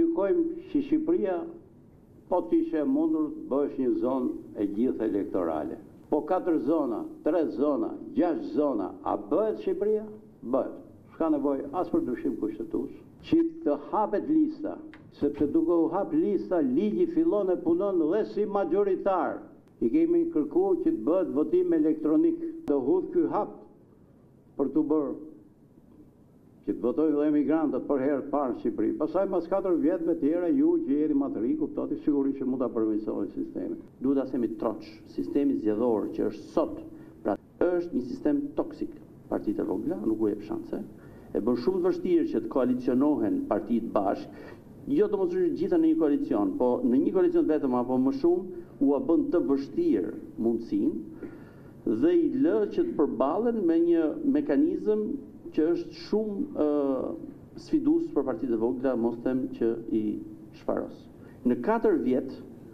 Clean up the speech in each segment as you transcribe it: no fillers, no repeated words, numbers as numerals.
kujkojmë që Shqipëria po t'ishe mundur të bësh një zonë e gjithë elektorale. Po 4 zona, 3 zona, 6 zona, a bëhet Shqipëria? Bëhet. S'ka nevojë as për ndryshim kushtetues. Që të hapet lista, sepse duke u hap lista, ligji fillon e punon dhe si majoritar. I kemi kërkuar që të bëhet votim elektronik. Do hudh ky hap për të bërë që të votojnë dhe emigrantët për herë të parë në Shqipëri. Pastaj pas 4 vjet me tjera, ju që jeni më të ri, kuptoni sigurisht që mund ta përmirësoni sistemin. Duhet ta themi troç, sistemi zgjedhor që është sot, pra është një sistem toksik. Partitë e vogla nuk u jep shanse. E bën shumë të vështirë që të koalicionohen partitë bashkë, jo domosdoshmë gjitha në një koalicion, po në një koalicion vetëm apo më shumë u bën të vështirë mundësinë dhe i lë që të përballen me një mekanizëm që është shumë sfidues për partitë e vogla, mos them që i shfaros. Në 4 vjet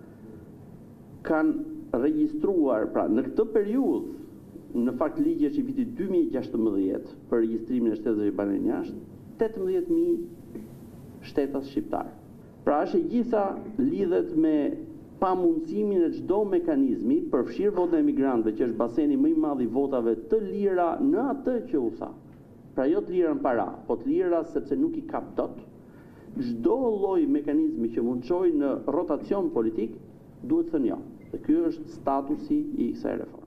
kanë regjistruar, pra në këtë periudhë, në fakt ligji është i vitit 2016 për regjistrimin e shtetësve që banë jashtë, 18.000 shtetas shqiptar. Pra është e gjitha lidhet me pamundësimin e çdo mekanizmi për fshirë votën e emigrantëve, që është baseni më i madh i votave të lira në atë që u tha. Pra jo të lira në para, po të lira sepse nuk i kap dot. Çdo lloj mekanizmi që mund çojë në rotacion politik duhet thënë jo. Dhe ky është statusi i kësaj reforme.